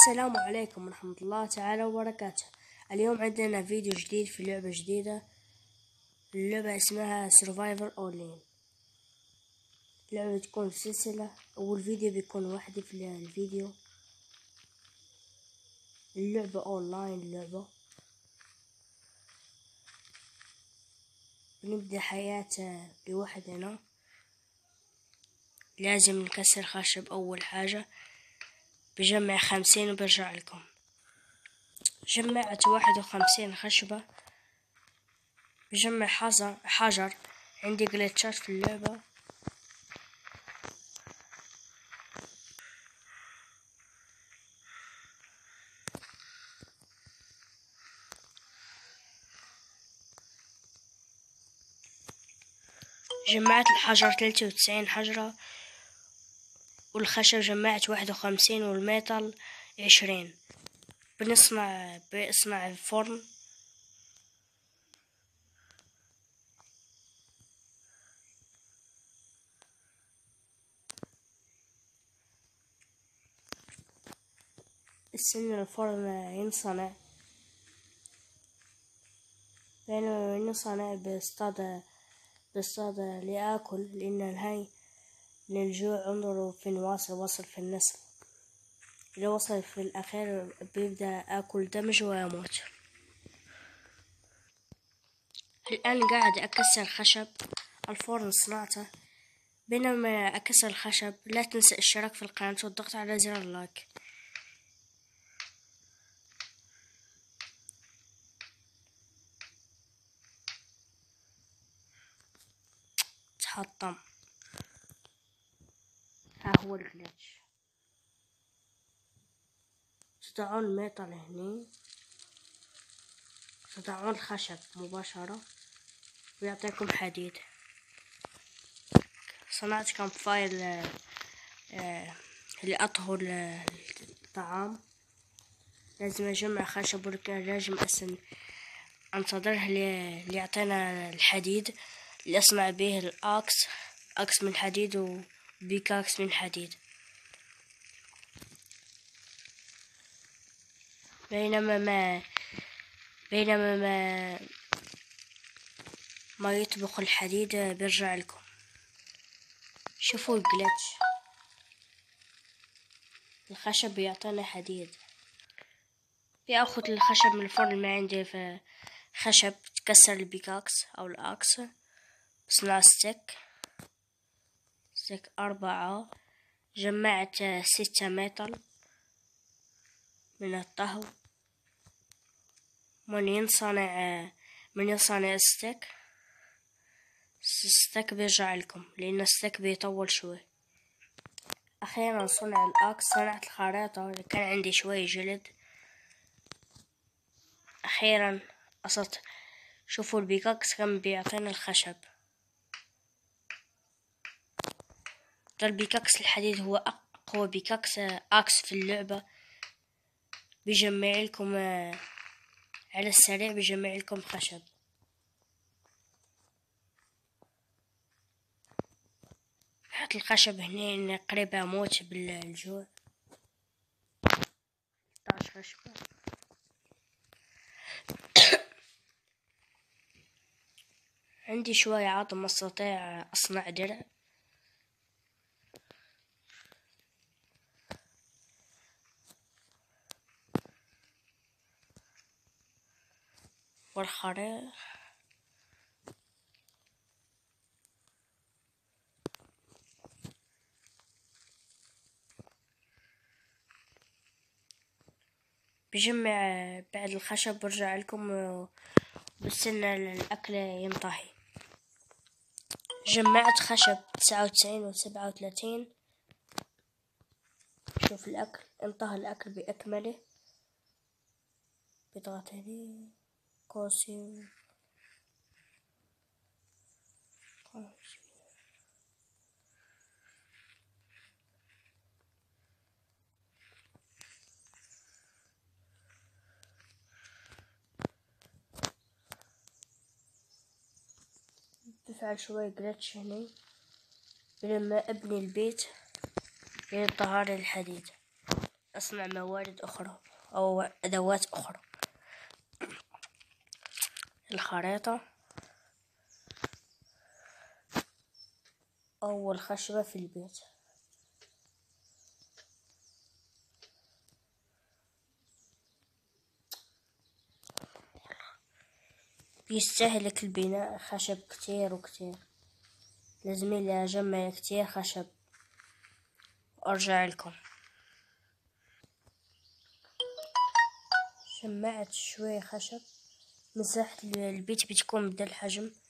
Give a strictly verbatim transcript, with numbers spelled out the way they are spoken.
السلام عليكم ورحمة الله تعالى وبركاته. اليوم عندنا فيديو جديد في لعبة جديدة. اللعبة اسمها Survivor Online. اللعبة تكون سلسلة. أول فيديو بيكون وحدي في الفيديو. اللعبة أونلاين. اللعبة بنبدأ حياة لوحدنا. لازم نكسر خشب. أول حاجة بجمع خمسين وبرجع لكم. جمعت واحد وخمسين خشبة. بجمع حجر حجر عندي جليتشات في اللعبة. جمعت الحجر ثلاثة وتسعين حجرة، والخشب جمعت واحد وخمسين، والميتال عشرين. بنصنع بصنع فرن. السن الفرن ينصنع لأنه ينصنع بصطاد بصطاد لآكل، لأن الهاي من الجوع. انظروا فين واصل وصل في النصف. إذا وصل في الأخير بيبدأ آكل دمج ويموت. الآن قاعد أكسر خشب. الفرن صنعته. بينما أكسر الخشب لا تنسى الاشتراك في القناة والضغط على زر اللايك. تحطم. ها هو الجليتش. تضعون الميتال هني، تضعون الخشب مباشرة ويعطيكم حديد. صنعت كم فايل آه لأطهو الطعام. لازم أجمع خشب، ولكن لازم أسن أنتظره ليعطينا الحديد اللي أصنع به الأكس. أكس من حديد وبيكاكس من حديد. بينما ما بينما ما ما يطبخ الحديد بيرجع لكم. شوفوا الجليتش. الخشب يعطينا حديد. بأخذ الخشب من الفرن. ما عندي في خشب تكسر البيكاكس أو الأكس. بصنع ستيك ستيك أربعة. جمعت ستة ميتال من الطهو. من ينصنع من ينصنع ستيك ستيك بيرجع لكم، لأن الستيك بيطول شوي. أخيرا صنع الأكس. صنعت الخريطة. كان عندي شوي جلد. أخيرا أصلت. شوفوا البيكاكس كم بيعطينا الخشب. ده البيكاكس الحديد هو أقوى بيكاكس أكس في اللعبة. بيجمع لكم على السريع. بيجمع لكم خشب. حط الخشب هنا إن قريب أموت بالجوع. ستاشر خشبة. عندي شوية عظم أستطيع أصنع درع. والخريطة. بجمع بعد الخشب برجع لكم وبستنى الأكل ينطهي. جمعت خشب تسعة وتسعين وسبعة وثلاثين. شوف الأكل انطهى الأكل بأكمله. بضغط هذه قوسين. بفعل شوي جلتش هنا لما أبني البيت للطهارة الحديد. أصنع موارد أخرى أو أدوات أخرى. الخريطة أو الخشبة في البيت. بيستهلك البناء خشب كتير وكتير، لازملي أجمع كتير خشب وأرجع لكم. جمعت شوية خشب، مساحة البيت بتكون بدا الحجم